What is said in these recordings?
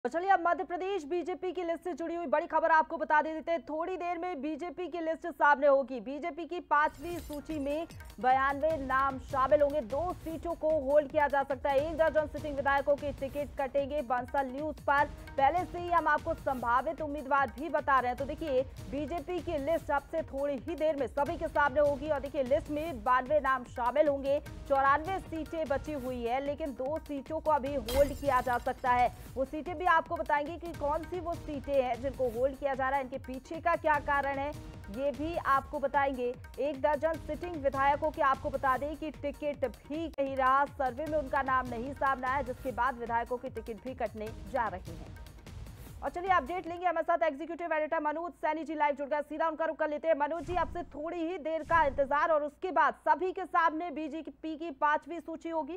तो चलिए अब मध्य प्रदेश बीजेपी की लिस्ट से जुड़ी हुई बड़ी खबर आपको बता देते हैं। थोड़ी देर में बीजेपी की लिस्ट सामने होगी। बीजेपी की 5वीं सूची में 92 नाम शामिल होंगे। 2 सीटों को होल्ड किया जा सकता है। 1 दर्जन सिटिंग विधायकों के टिकट कटेंगे। बंसल न्यूज पर पहले से ही हम आपको संभावित उम्मीदवार भी बता रहे हैं। तो देखिए बीजेपी की लिस्ट अब से थोड़ी ही देर में सभी के सामने होगी और देखिए लिस्ट में 92 नाम शामिल होंगे। 94 सीटें बची हुई है, लेकिन 2 सीटों को अभी होल्ड किया जा सकता है। वो सीटें भी आपको बताएंगे कि कौन सी वो सीटें हैं जिनको होल्ड किया जा रहा है, इनके पीछे का क्या कारण है ये भी आपको बताएंगे। 1 दर्जन सिटिंग विधायकों के आपको बता दें कि टिकट भी कहीं रहा, सर्वे में उनका नाम नहीं सामने आया, जिसके बाद विधायकों के टिकट भी कटने जा रहे हैं। और चलिए अपडेट लेंगे, हमारे साथ executive editor Manoj Saini ji live जुड़ गए। सीधा उनका रुख कर लेते हैं। मनोज जी, अब से थोड़ी ही देर का इंतजार और उसके बाद सभी के सामने बीजेपी की 5वीं सूची होगी।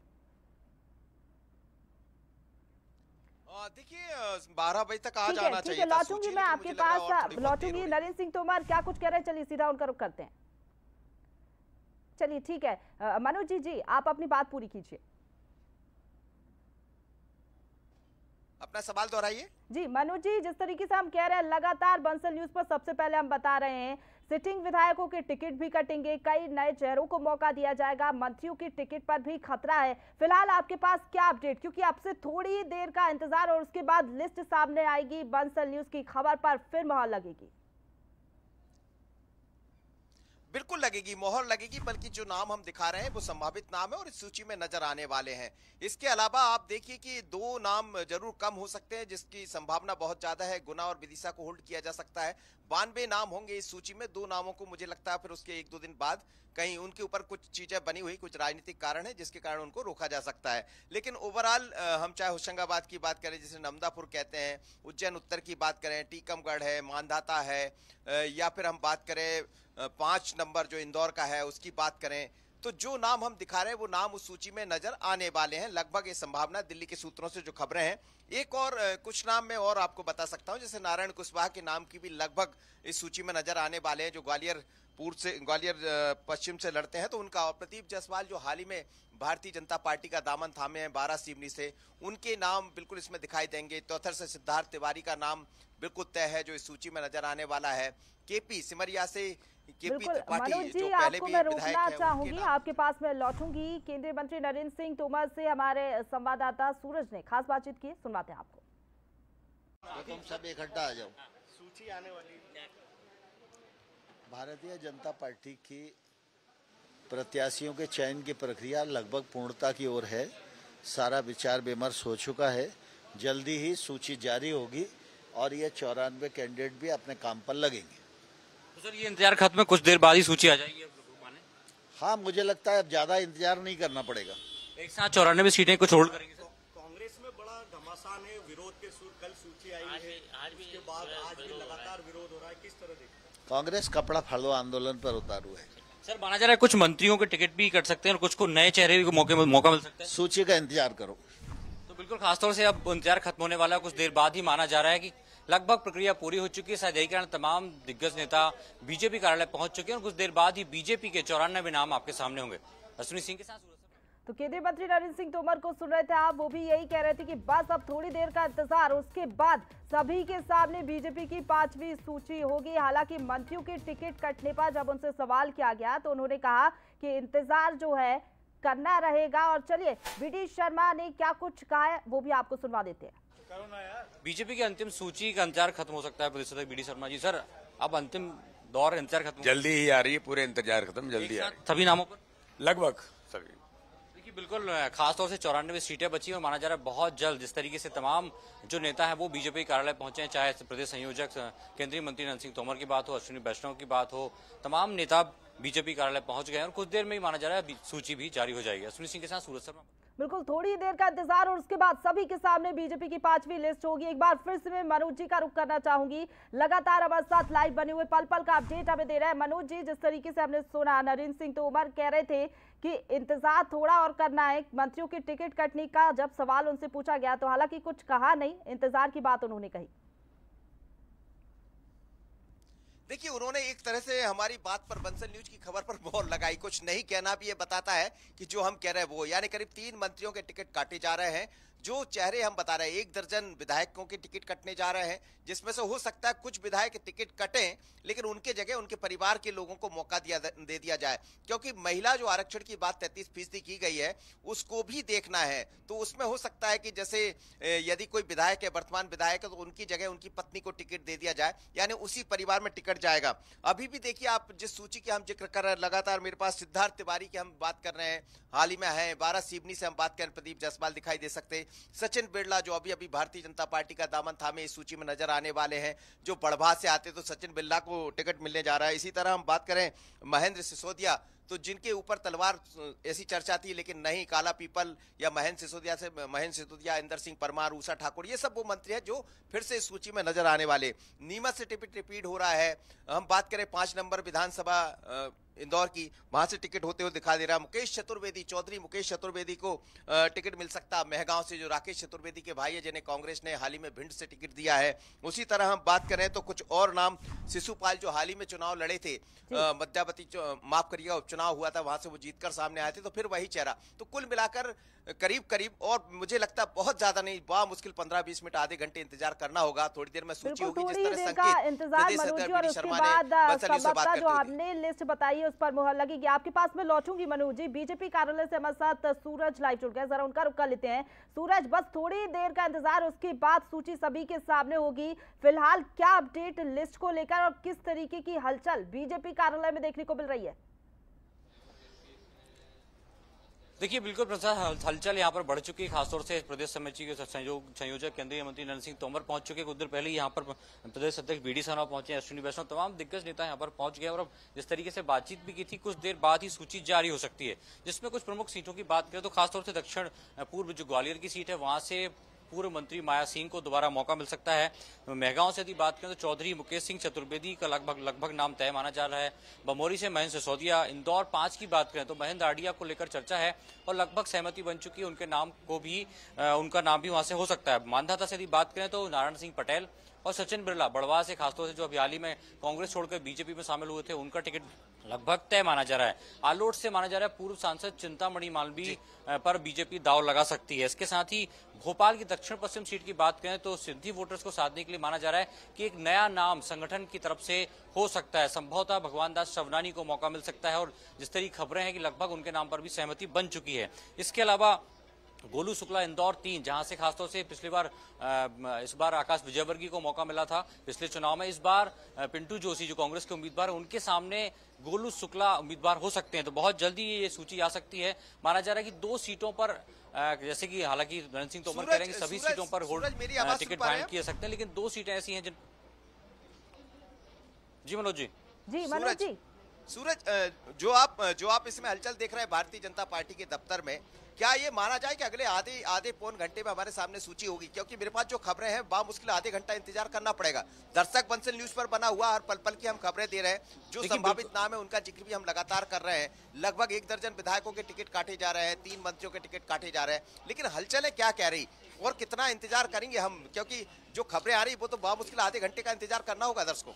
देखिए 12 बजे तक आ जाना चाहिए। लौटूंगी मैं आपके पास, लौटूंगी। नरेंद्र सिंह तोमर क्या कुछ कह रहे हैं, चलिए सीधा उनका रुख करते हैं। चलिए ठीक है मनोज जी आप अपनी बात पूरी कीजिए। अपना सवाल दोहराइए। जी मनोज जी, जिस तरीके से हम कह रहे हैं लगातार बंसल न्यूज पर सबसे पहले हम बता रहे हैं सिटिंग विधायकों के टिकट भी कटेंगे, कई नए चेहरों को मौका दिया जाएगा, मंत्रियों के टिकट पर भी खतरा है। फिलहाल आपके पास क्या अपडेट, क्योंकि अब से थोड़ी ही देर का इंतजार और उसके बाद लिस्ट सामने आएगी, बंसल न्यूज की खबर पर फिर मोहर लगेगी। बिल्कुल लगेगी, मोहर लगेगी, बल्कि जो नाम हम दिखा रहे हैं वो संभावित नाम है और इस सूची में नजर आने वाले हैं। इसके अलावा आप देखिए कि 2 नाम जरूर कम हो सकते हैं जिसकी संभावना बहुत ज्यादा है। गुना और विदिशा को होल्ड किया जा सकता है। 92 नाम होंगे इस सूची में। 2 नामों को मुझे लगता है फिर उसके 1-2 दिन बाद कहीं उनके ऊपर कुछ चीजें बनी हुई, कुछ राजनीतिक कारण है जिसके कारण उनको रोका जा सकता है। लेकिन ओवरऑल हम चाहे होशंगाबाद की बात करें, जिसे नमदापुर कहते हैं, उज्जैन उत्तर की बात करें, टीकमगढ़ है, मांधाता है, या फिर हम बात करें 5 नंबर जो इंदौर का है उसकी बात करें, तो जो नाम हम दिखा रहे हैं वो नाम उस सूची में नजर आने वाले हैं। लगभग ये संभावना दिल्ली के सूत्रों से जो खबरें हैं, एक और कुछ नाम मैं और आपको बता सकता हूं, जैसे नारायण कुशवाहा के नाम की भी लगभग इस सूची में नजर आने वाले हैं, जो ग्वालियर पश्चिम से लड़ते हैं। तो उनका, और प्रदीप जायसवाल जो हाल ही में भारतीय जनता पार्टी का दामन थामे हैं 12 सिवनी से, उनके नाम बिल्कुल इसमें दिखाई देंगे। तौथर से सिद्धार्थ तिवारी का नाम बिल्कुल तय है जो इस सूची में नजर आने वाला है। केपी सिमरिया से मनोज जी आपको मैं रोकना चाहूंगी, आपके पास मैं लौटूंगी। केंद्रीय मंत्री नरेंद्र सिंह तोमर से हमारे संवाददाता सूरज ने खास बातचीत की, सुनवाते हैं आपको। तो तुम सब इकट्ठा आ जाओ। सूची आने वाली भारतीय जनता पार्टी की प्रत्याशियों के चयन की प्रक्रिया लगभग पूर्णता की ओर है। सारा विचार विमर्श हो चुका है। जल्दी ही सूची जारी होगी और ये 94 कैंडिडेट भी अपने काम पर लगेंगे। तो सर ये इंतजार खत्म है, कुछ देर बाद ही सूची आ जाएगी अब माने? हाँ, मुझे लगता है अब ज्यादा इंतजार नहीं करना पड़ेगा। एक साथ 94 सीटें कुछ होल्ड करेंगे सर? कांग्रेस में बड़ा घमासान है, विरोध के सुर, कल सूची आई है, उसके बाद आज भी लगातार विरोध हो रहा है, किस तरह देखते हैं? कांग्रेस कपड़ा फाड़ो आंदोलन पर उतारू है। सर माना जा रहा है कुछ मंत्रियों के टिकट भी कट सकते हैं और कुछ को नए चेहरे को मौका मिल सकता है। सूची का इंतजार करो। तो बिल्कुल खासतौर से अब इंतजार खत्म होने वाला है, कुछ देर बाद ही माना जा रहा है कि लगभग प्रक्रिया पूरी हो चुकी है। शायद यही कारण तमाम दिग्गज नेता बीजेपी कार्यालय पहुंच चुके हैं और कुछ देर बाद ही बीजेपी के 94 नाम आपके सामने होंगे। अश्विनी सिंह के साथ। तो केंद्रीय मंत्री नरेंद्र सिंह तोमर को सुन रहे थे आप, वो भी यही कह रहे थे कि बस अब थोड़ी देर का इंतजार, उसके बाद सभी के सामने बीजेपी की 5वीं सूची होगी। हालांकि मंत्रियों के टिकट कटने पर जब उनसे सवाल किया गया तो उन्होंने कहा कि इंतजार जो है करना रहेगा। और चलिए बीडी शर्मा ने क्या कुछ कहा है वो भी आपको सुनवा देते हैं। बीजेपी की अंतिम सूची का इंतजार खत्म हो सकता है प्रदेश अध्यक्ष बीडी शर्मा जी। सर अब अंतिम दौर इंतजार खत्म जल्दी ही आ रही है, पूरे इंतजार खत्म जल्दी आ रही है। सभी नामों पर लगभग सभी। देखिए बिल्कुल खासतौर से 94 सीटें बची और माना जा रहा है बहुत जल्द जिस तरीके से तमाम जो नेता हैं वो बीजेपी कार्यालय पहुंचे हैं, चाहे प्रदेश संयोजक केंद्रीय मंत्री नरेंद्र सिंह तोमर की बात हो, अश्विनी वैष्णव की बात हो, तमाम नेता बीजेपी कार्यालय पहुंच गए हैं और कुछ देर में ही माना जा रहा है सूची भी जारी हो जाएगी। अश्विनी सिंह के साथ सूरज शर्मा। बिल्कुल थोड़ी देर का इंतजार और उसके बाद सभी के सामने बीजेपी की 5वीं लिस्ट होगी। एक बार फिर से मैं मनोज जी का रुख करना चाहूंगी, लगातार हमारे साथ लाइव बने हुए पल पल का अपडेट हमें दे रहे हैं। मनोज जी, जिस तरीके से हमने सुना नरेंद्र सिंह तोमर कह रहे थे कि इंतजार थोड़ा और करना है मंत्रियों के टिकट कटने का, जब सवाल उनसे पूछा गया तो हालांकि कुछ कहा नहीं, इंतजार की बात उन्होंने कही। देखिए उन्होंने एक तरह से हमारी बात पर, बंसल न्यूज की खबर पर मोहर लगाई। कुछ नहीं कहना भी ये बताता है कि जो हम कह रहे हैं वो, यानी करीब 3 मंत्रियों के टिकट काटे जा रहे हैं। जो चेहरे हम बता रहे हैं, 1 दर्जन विधायकों के टिकट कटने जा रहे हैं, जिसमें से हो सकता है कुछ विधायक टिकट कटें, लेकिन उनके जगह उनके परिवार के लोगों को मौका दे दिया जाए, क्योंकि महिला जो आरक्षण की बात 33% की गई है उसको भी देखना है। तो उसमें हो सकता है कि जैसे यदि कोई विधायक है, वर्तमान विधायक है, तो उनकी जगह उनकी पत्नी को टिकट दे दिया जाए, यानी उसी परिवार में टिकट जाएगा। अभी भी देखिए आप जिस सूची की हम जिक्र कर रहे हैं, लगातार मेरे पास सिद्धार्थ तिवारी की हम बात कर रहे हैं, हाल ही में है 12 सिवनी से हम बात करें, प्रदीप जायसवाल दिखाई दे सकते, सचिन बिरला जो अभी भारतीय जनता पार्टी का दामन थामे इस सूची में नजर आने वाले हैं, जो बड़भा से आते तो सचिन बिरला को टिकट मिलने जा रहा है। इसी तरह हम बात करें महेंद्र सिसोदिया, तो जिनके ऊपर तलवार ऐसी चर्चा थी, लेकिन नहीं, काला पीपल या महेंद्र सिसोदिया, इंदर सिंह परमार, उषा ठाकुर, ये सब वो मंत्री हैं जो फिर से इस सूची में नजर आने वाले। नीमच से टिकट रिपीट हो रहा है। हम बात करें 5 नंबर विधानसभा इंदौर की, वहां से टिकट होते हुए दिखा दे रहा मुकेश चतुर्वेदी, चौधरी मुकेश चतुर्वेदी को टिकट मिल सकता। मेहगांव से जो राकेश चतुर्वेदी के भाई है, जिन्हें कांग्रेस ने हाल ही में भिंड से टिकट दिया है। उसी तरह हम बात करें तो कुछ और नाम, शिशुपाल जो हाल ही में चुनाव लड़े थे, मध्यावती माफ करिएगा उपचुनाव हुआ था, वहां से वो जीतकर सामने आए थे, तो फिर वही चेहरा। तो कुल मिलाकर करीब और मुझे लगता है बहुत ज्यादा नहीं, बड़ा मुश्किल 15-20 मिनट, आधे घंटे इंतजार करना होगा। थोड़ी देर में सूची होगी, जिस तरह संकेत इंतजार मनोज, और उसके बाद जो आपने लिस्ट बताई है उस पर मुहर लगेगी। आपके पास में लौटूंगी मनोज जी। बीजेपी कार्यालय से हमारे साथ सूरज लाइव जुड़ गए, जरा उनका रुख कर लेते हैं। सूरज, बस थोड़ी देर का इंतजार, उसके बाद सूची सभी के सामने होगी। फिलहाल क्या अपडेट लिस्ट को लेकर और किस तरीके की हलचल बीजेपी कार्यालय में देखने को मिल रही है? देखिए, बिल्कुल प्रसाद, हलचल यहाँ पर बढ़ चुकी है। खासतौर से प्रदेश समिति के संयोजक केंद्रीय मंत्री नरेंद्र सिंह तोमर पहुंच चुके हैं। कुछ देर पहले यहाँ पर प्रदेश अध्यक्ष बीडी सनोवा पहुंचे, अश्विनी वैष्णव, तमाम दिग्गज नेता यहाँ पर पहुंच गए। और अब जिस तरीके से बातचीत भी की थी, कुछ देर बाद ही सूची जारी हो सकती है, जिसमें कुछ प्रमुख सीटों की बात करें तो खासतौर से दक्षिण पूर्व जो ग्वालियर की सीट है, वहां से पूर्व मंत्री माया सिंह को दोबारा मौका मिल सकता है। मेहगांव से यदि बात करें तो चौधरी मुकेश सिंह चतुर्वेदी का लगभग नाम तय माना जा रहा है। बमोरी से महेंद्र सिसोदिया, इंदौर 5 की बात करें तो महेंद्र आडिया को लेकर चर्चा है और लगभग सहमति बन चुकी है, उनके नाम को भी उनका नाम भी वहां से हो सकता है। मांधाता से यदि बात करें तो नारायण सिंह पटेल और सचिन बिरला, बड़वा से खासतौर से जो अभी हाल ही में कांग्रेस छोड़कर बीजेपी में शामिल हुए थे, उनका टिकट लगभग तय माना जा रहा है। आलोट से माना जा रहा है पूर्व सांसद चिंतामणि मालवी पर बीजेपी दांव लगा सकती है। इसके साथ ही भोपाल की दक्षिण पश्चिम सीट की बात करें तो सिद्धि वोटर्स को साधने के लिए माना जा रहा है कि एक नया नाम संगठन की तरफ से हो सकता है। संभवतः भगवान दास शवनानी को मौका मिल सकता है और जिस तरह की खबरें हैं कि लगभग उनके नाम पर भी सहमति बन चुकी है। इसके अलावा गोलू शुक्ला इंदौर 3, जहां से खासतौर से पिछली बार इस बार आकाश विजयवर्गीय को मौका मिला था पिछले चुनाव में, इस बार पिंटू जोशी जो कांग्रेस के उम्मीदवार हैं, उनके सामने गोलू शुक्ला उम्मीदवार हो सकते हैं। तो बहुत जल्दी ये सूची आ सकती है। माना जा रहा है कि 2 सीटों पर, जैसे कि हालांकि नरेंद्र सिंह तोमर कह रहे हैं कि सभी सीटों पर टिकट फाइनल किए सकते हैं, लेकिन 2 सीटें ऐसी हैं जिन। जी मनोज जी। जी मनोज जी। सूरज, जो आप इसमें हलचल देख रहे हैं भारतीय जनता पार्टी के दफ्तर में, क्या ये माना जाए कि अगले आधे पौन घंटे में हमारे सामने सूची होगी? क्योंकि मेरे पास जो खबरें हैं बामुश्किल आधे घंटा इंतजार करना पड़ेगा। दर्शक बंसल न्यूज पर बना हुआ हर पल की हम खबरें दे रहे हैं। जो संभावित नाम है उनका जिक्र भी हम लगातार कर रहे हैं। लगभग 1 दर्जन विधायकों के टिकट काटे जा रहे हैं, 3 मंत्रियों के टिकट काटे जा रहे हैं, लेकिन हलचलें क्या कह रही और कितना इंतजार करेंगे हम? क्योंकि जो खबरें आ रही वो तो बामुश्किल आधे घंटे का इंतजार करना होगा दर्शकों।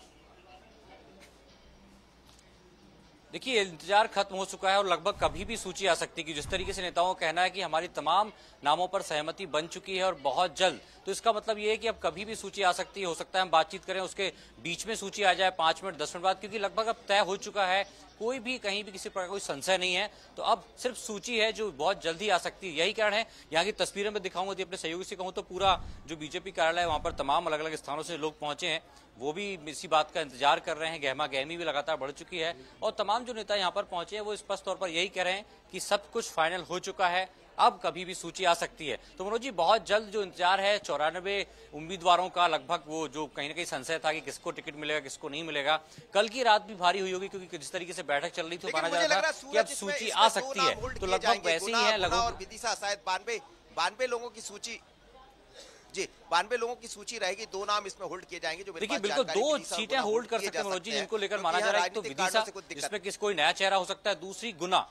देखिए, इंतजार खत्म हो चुका है और लगभग कभी भी सूची आ सकती है कि जिस तरीके से नेताओं का कहना है कि हमारी तमाम नामों पर सहमति बन चुकी है और बहुत जल्द, तो इसका मतलब ये है कि अब कभी भी सूची आ सकती है। हो सकता है हम बातचीत करें, उसके बीच में सूची आ जाए 5 मिनट 10 मिनट बाद, क्योंकि लगभग अब तय हो चुका है, कोई भी कहीं भी किसी प्रकार कोई संशय नहीं है। तो अब सिर्फ सूची है जो बहुत जल्दी आ सकती है। यही कारण है, यहाँ की तस्वीरें में दिखाऊंगा, यदि अपने सहयोगी से कहूँ तो पूरा जो बीजेपी कार्यालय है वहां पर तमाम अलग अलग स्थानों से लोग पहुंचे हैं, वो भी इसी बात का इंतजार कर रहे हैं। गहमा गहमी भी लगातार बढ़ चुकी है और तमाम जो नेता यहाँ पर पहुंचे हैं वो स्पष्ट तौर पर यही कह रहे हैं कि सब कुछ फाइनल हो चुका है, अब कभी भी सूची आ सकती है। तो मनोज जी, बहुत जल्द जो इंतजार है 94 उम्मीदवारों का, लगभग वो जो कहीं ना कहीं संशय था कि किसको टिकट मिलेगा किसको नहीं मिलेगा, कल की रात भी भारी हुई होगी क्योंकि जिस तरीके से बैठक चल रही थी तो माना जा रहा था कि अब सूची आ सकती है। तो लगभग वैसे ही है, लगभग विदिशा शायद 92 लोगों की सूची, जी 92 लोगों की सूची रहेगी। 2 नाम इसमें होल्ड किए जाएंगे। जो देखिए, बिल्कुल 2 सीटें होल्ड कर सकते हैं मनोज जी, जिनको लेकर माना जा रहा है। तो विदिशा, जिसमें कोई नया चेहरा हो सकता है, दूसरी गुना।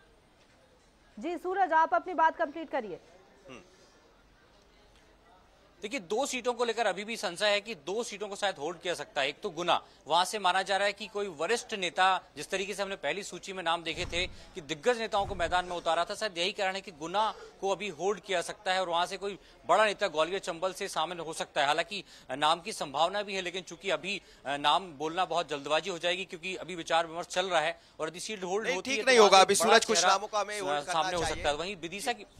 जी सूरज, आप अपनी बात कंप्लीट करिए। देखिए, 2 सीटों को लेकर अभी भी संशय है कि 2 सीटों को शायद होल्ड किया सकता है। एक तो गुना, वहां से माना जा रहा है कि कोई वरिष्ठ नेता, जिस तरीके से हमने पहली सूची में नाम देखे थे कि दिग्गज नेताओं को मैदान में उतारा था, शायद यही कारण है कि गुना को अभी होल्ड किया सकता है और वहां से कोई बड़ा नेता ग्वालियर चंबल से शामिल हो सकता है। हालांकि नाम की संभावना भी है, लेकिन चूंकि अभी नाम बोलना बहुत जल्दबाजी हो जाएगी, क्योंकि अभी विचार विमर्श चल रहा है और यदि सीट होल्ड होती है ठीक तो नहीं होगा। अभी बड़ा सूरज कुछ चेहरा नामों का हमें होल्ड करना सामने हो सकता है। चाहिए। वहीं विदिशा की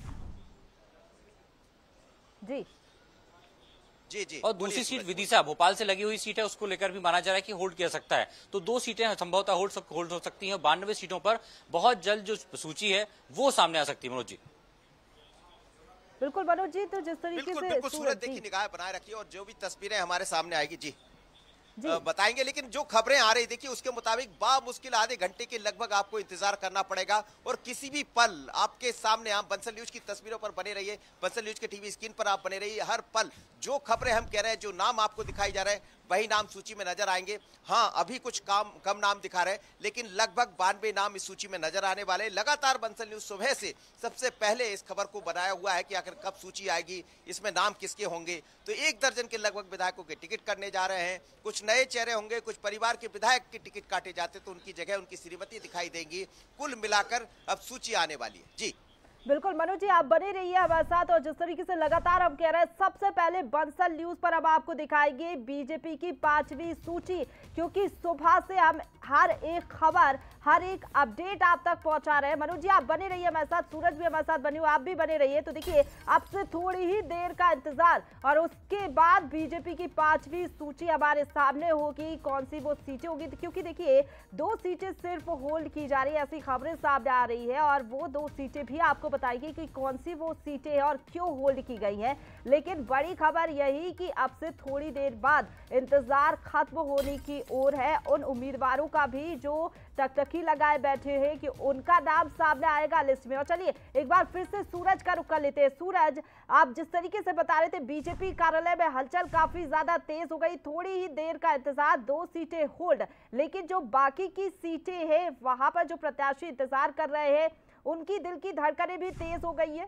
जी जी और दूसरी सीट विदिशा भोपाल से लगी हुई सीट है, उसको लेकर भी माना जा रहा है कि होल्ड किया सकता है। तो 2 सीटें संभवतः होल्ड हो सकती हैं। 92 सीटों पर बहुत जल्द जो सूची है वो सामने आ सकती है। मनोज जी, बिल्कुल मनोज जी, तो जिस तरीके से बिल्कुल सूरज देखिए निगाह बनाए रखिए और जो भी तस्वीरें हमारे सामने आएगी जी बताएंगे। लेकिन जो खबरें आ रही देखिए उसके मुताबिक बामुश्किल आधे घंटे के लगभग आपको इंतजार करना पड़ेगा और किसी भी पल आपके सामने आप बंसल न्यूज की तस्वीरों पर बने रहिए, बंसल न्यूज के टीवी स्क्रीन पर आप बने रहिए। हर पल जो खबरें हम कह रहे हैं, जो नाम आपको दिखाई जा रहे हैं, वही नाम सूची में नजर आएंगे। हाँ, अभी कुछ कम नाम दिखा रहे हैं, लेकिन लगभग 92 नाम इस सूची में नजर आने वाले। लगातार बंसल न्यूज सुबह से सबसे पहले इस खबर को बनाया हुआ है कि आखिर कब सूची आएगी, इसमें नाम किसके होंगे। तो 1 दर्जन के लगभग विधायकों के टिकट करने जा रहे हैं। कुछ नए चेहरे होंगे, कुछ परिवार के विधायक के टिकट काटे जाते तो उनकी जगह उनकी श्रीमती दिखाई देंगी। कुल मिलाकर अब सूची आने वाली है जी। बिल्कुल मनोज जी, आप बने रहिए हमारे साथ। और जिस तरीके से लगातार हम कह रहे हैं, सबसे पहले बंसल न्यूज पर अब आपको दिखाएंगे बीजेपी की 5वीं सूची, क्योंकि सुबह से हम हर एक खबर, हर एक अपडेट आप तक पहुंचा रहे हैं। मनोज जी, आप बने रहिए हमारे साथ, सूरज भी हमारे साथ बने हुए, आप भी बने रहिए। तो देखिए, अब से थोड़ी ही देर का इंतजार और उसके बाद बीजेपी की 5वीं सूची हमारे सामने होगी। कौन सी वो सीटें होगी, क्योंकि देखिए 2 सीटें सिर्फ होल्ड की जा रही है, ऐसी खबरें सामने आ रही है। और वो 2 सीटें भी आपको बताएगी कि कौन सी वो सीटें हैं और क्यों होल्ड की गई हैं। लेकिन बड़ी खबर यही कि अब से थोड़ी देर बाद इंतजार खत्म होने की ओर है। उन उम्मीदवारों का भी जो टकटकी लगाए बैठे हैं कि उनका नाम सामने आएगा लिस्ट में। और चलिए एक बार फिर से सूरज का रुख कर लेते हैं। सूरज, आप जिस तरीके से बता रहे थे, बीजेपी कार्यालय में हलचल काफी ज्यादा तेज हो गई। थोड़ी ही देर का इंतजार, 2 सीटें होल्ड, लेकिन जो बाकी की सीटें हैं वहां पर जो प्रत्याशी इंतजार कर रहे हैं, उनकी दिल की धड़कनें भी तेज हो गई है।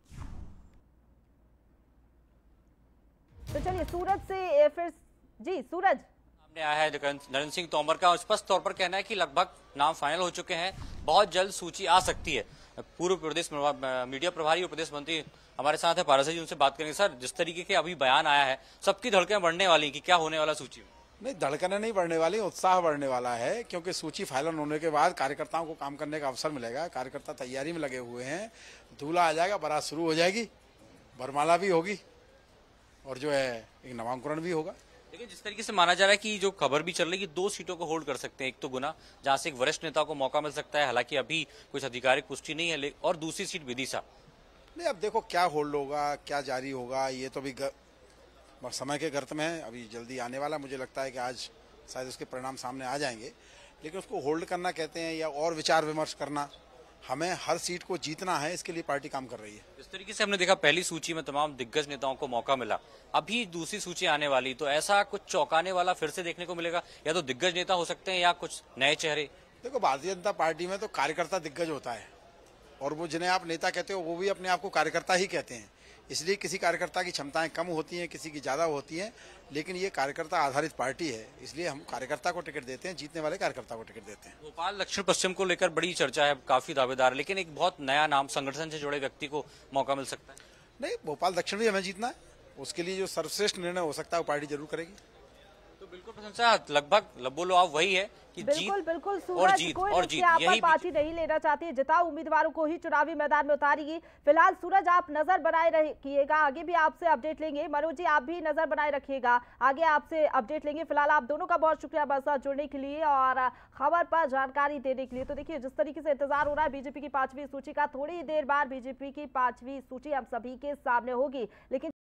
तो चलिए सूरज से फिर जी, सूरज सामने आया है नरेंद्र सिंह तोमर का स्पष्ट तौर पर कहना है कि लगभग नाम फाइनल हो चुके हैं, बहुत जल्द सूची आ सकती है। पूर्व प्रदेश मीडिया प्रभारी और प्रदेश मंत्री हमारे साथ है, पारस जी, उनसे बात करेंगे। सर, जिस तरीके के अभी बयान आया है, सबकी धड़कनें बढ़ने वाली कि क्या होने वाला सूची में? नहीं, धड़कनें नहीं बढ़ने वाली, उत्साह बढ़ने वाला है, क्योंकि सूची फाइनल होने के बाद कार्यकर्ताओं को काम करने का अवसर मिलेगा। कार्यकर्ता तैयारी में लगे हुए हैं, दूल्हा आ जाएगा, बारात शुरू हो जाएगी, वरमाला भी होगी और जो है एक नामांकन भी होगा। लेकिन जिस तरीके से माना जा रहा है कि जो खबर भी चल रही है कि 2 सीटों को होल्ड कर सकते हैं, एक तो गुना जहां से एक वरिष्ठ नेता को मौका मिल सकता है, हालांकि अभी कुछ आधिकारिक पुष्टि नहीं है, और दूसरी सीट विदिशा। नहीं, अब देखो क्या होल्ड होगा, क्या जारी होगा, ये तो अभी समय के गर्त में है, अभी जल्दी आने वाला। मुझे लगता है कि आज शायद उसके परिणाम सामने आ जाएंगे, लेकिन उसको होल्ड करना कहते हैं या और विचार विमर्श करना। हमें हर सीट को जीतना है, इसके लिए पार्टी काम कर रही है। इस तरीके से हमने देखा पहली सूची में तमाम दिग्गज नेताओं को मौका मिला, अभी दूसरी सूची आने वाली, तो ऐसा कुछ चौंकाने वाला फिर से देखने को मिलेगा? या तो दिग्गज नेता हो सकते हैं या कुछ नए चेहरे। देखो, भारतीय जनता पार्टी में तो कार्यकर्ता दिग्गज होता है और वो जिन्हें आप नेता कहते हो वो भी अपने आप को कार्यकर्ता ही कहते हैं। इसलिए किसी कार्यकर्ता की क्षमताएं कम होती हैं, किसी की ज्यादा होती हैं, लेकिन ये कार्यकर्ता आधारित पार्टी है, इसलिए हम कार्यकर्ता को टिकट देते हैं, जीतने वाले कार्यकर्ता को टिकट देते हैं। भोपाल दक्षिण पश्चिम को लेकर बड़ी चर्चा है, काफी दावेदार, लेकिन एक बहुत नया नाम, संगठन से जुड़े व्यक्ति को मौका मिल सकता है। नहीं, भोपाल दक्षिण भी हमें जीतना है, उसके लिए जो सर्वश्रेष्ठ निर्णय हो सकता है वो पार्टी जरूर करेगी। तो बिल्कुल प्रशंसा, लगभग बोलो आप वही है कि बिल्कुल सूरज, कोई यहाँ पर पार्टी नहीं लेना चाहती है, जिताऊ उम्मीदवारों को ही चुनावी मैदान में उतारेगी। फिलहाल सूरज, आप नजर बनाए रखिएगा, आगे भी आपसे अपडेट लेंगे। मनोज जी, आप भी नजर बनाए रखिएगा, आगे आपसे अपडेट लेंगे। फिलहाल आप दोनों का बहुत शुक्रिया हमारे साथ जुड़ने के लिए और खबर पर जानकारी देने के लिए। तो देखिए, जिस तरीके से इंतजार हो रहा है बीजेपी की 5वीं सूची का, थोड़ी देर बाद बीजेपी की 5वीं सूची हम सभी के सामने होगी। लेकिन